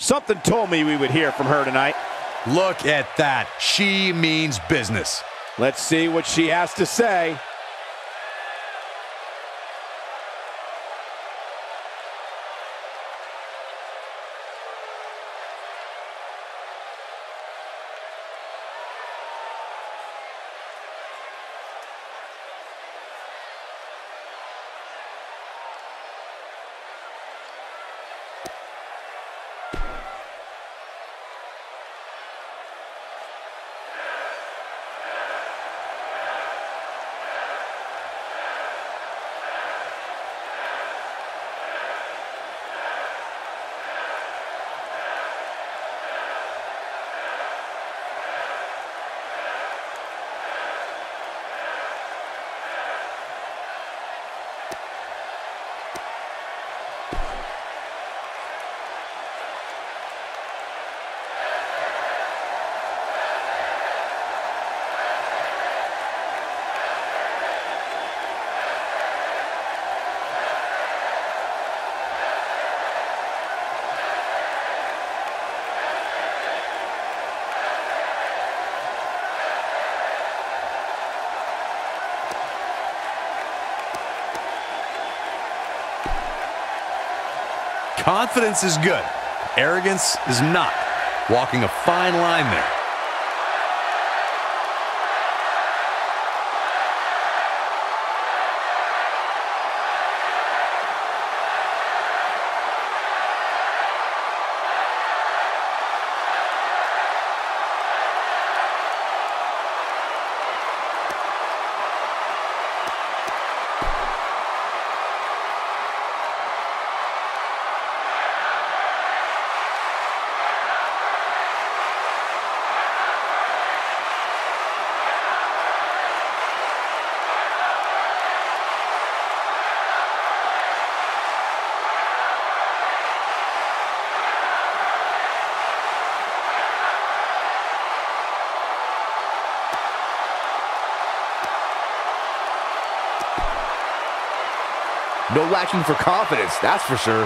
Something told me we would hear from her tonight. Look at that. She means business. Let's see what she has to say. Confidence is good. Arrogance is not. Walking a fine line there. No lacking for confidence, that's for sure.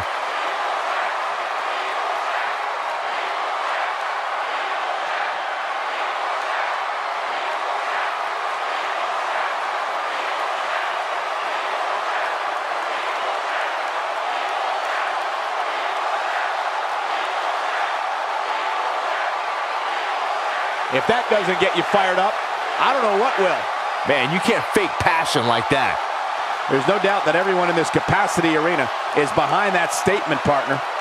If that doesn't get you fired up, I don't know what will. Man, you can't fake passion like that. There's no doubt that everyone in this capacity arena is behind that statement, partner.